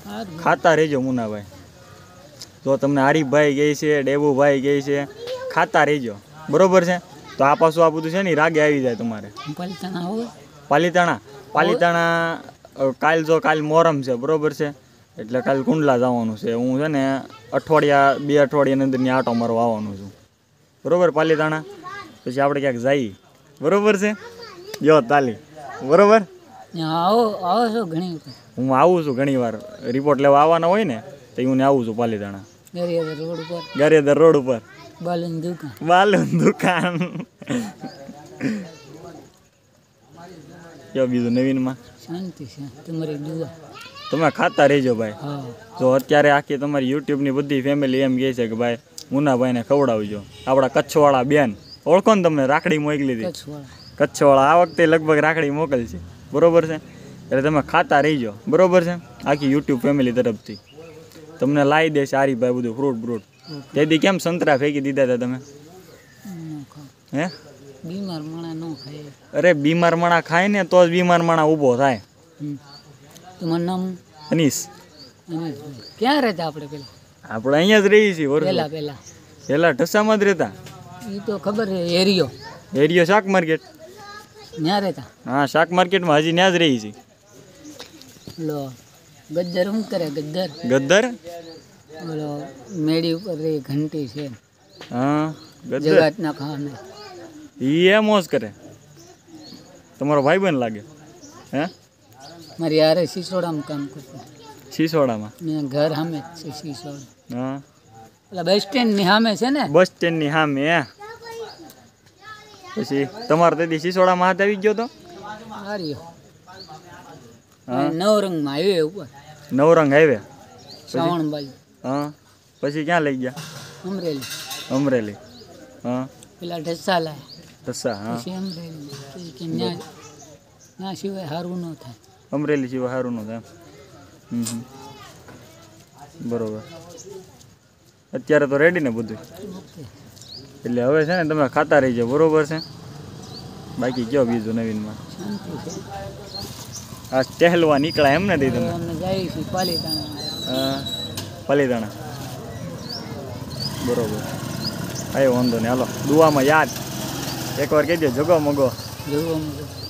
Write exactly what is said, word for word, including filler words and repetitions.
ખાતા રહેજો મુનાભાઈ. જો તમને આરીફભાઈ કહે છે, ડેબુભાઈ કહે છે, ખાતા રહેજો, બરોબર છે. તો આ પાછું આ બધું છે ને રાગે આવી જાય તમારે. પાલીતાણા પાલીતાણા કાલ જો કાલ મોરમ છે, બરોબર છે, એટલે કાલ કુંડલા જવાનું છે. હું છે ને અઠવાડિયા બે અઠવાડિયાની અંદરની આટો મારવા આવવાનું છું, બરોબર. પાલીતાણા પછી આપણે ક્યાંક જઈએ, બરોબર છે. જો તાલી, બરોબર. હું આવું છું ઘણી વાર રિપોર્ટ લેવા આવવાના હોય ને, તો હું આવું છું પાલીતાણા ગારિયાદર રોડ ઉપર બાલુન દુકાન બાલુન દુકાન જો બીજું નવીનમાં શાંતિ છે. તમારી દુઆ તમે ખાતા રહેજો ભાઈ. જો અત્યારે આખી તમારી યુટ્યુબની બધી ફેમિલી એમ કહે છે કે ભાઈ મુનાભાઈને ખવડાવજો. આપણા કચ્છવાળા બેન ઓળખો ને, તમને રાખડી મોકલી હતી કચ્છવાળા, આ વખતે લગભગ રાખડી મોકલશે, બરોબર છે. એટલે તમે ખાતા રહીજો, બરોબર છે. આખી યુટ્યુબ ફેમિલી તરફથી તમને લાવી દેશે આરીફભાઈ બધું ફ્રૂટ બ્રૂટ. તેથી કેમ સંતરા ફેંકી દીધા હતા તમે? હે બીમાર માણા ન ખાય. અરે બીમાર માણા ખાય ને તો જ બીમાર માણા ઊભો થાય. તમારું નામ? અનીસ. ક્યાં રહેતા આપણે? પેલા આપણે અહીંયા જ રહીએ છીએ. પહેલા પહેલા પહેલા ઢસામાં જ રહેતા. એ તો ખબર છે. એરિયો એરિયો શાક માર્કેટ ત્યાં રહેતા. હા, શાક માર્કેટમાં હજી ત્યાં જ રહી છે. લો ગદ્દર શું કરે? ગદ્દર ગદ્દર ઓલો મેડી ઉપર રહી ઘંટી છે. હા, જગાત ના ખાને ઈ એ મોજ કરે. તમારો ભાઈ બન લાગે? હે મારી યાર સિસોડામાં કામ કરતો. સિસોડામાં? ને ઘર સામે જ છે સિસોડા. હા, એટલે બસ સ્ટેન્ડ ની સામે છે ને? બસ સ્ટેન્ડ ની સામે. હે પછી તમારે તેથી સિસોડામાં હાથ આવી ગયો તો? નવરંગમાં હાઈવે ઉપર. નવરંગ હાઈવે શ્રાવણ બાજુ. હા, પછી ક્યાં લઈ ગયા? અમરેલી. અમરેલી. હા, પેલા ઢસા લાય. ઢસા. હા, પછી અમરેલી કે ત્યાં ત્યાં સિવાય સારું ન થાય. અમરેલી સિવાય સારું ન થાય. હમ હમ બરોબર. અત્યારે તો રેડી ને બધું? એટલે હવે છે ને તમે ખાતા રહીજો, બરોબર છે. બાકી કયો બીજું નવીનમાં? આ ટહેલવા નીકળ્યા એમ નથી તમે? હા, પાલીતાણા. બરોબર. આવ્યો વાંધો ને. હાલો દુઆમાં યાદ એકવાર કહી દો. જગો મગો. જગો મગો.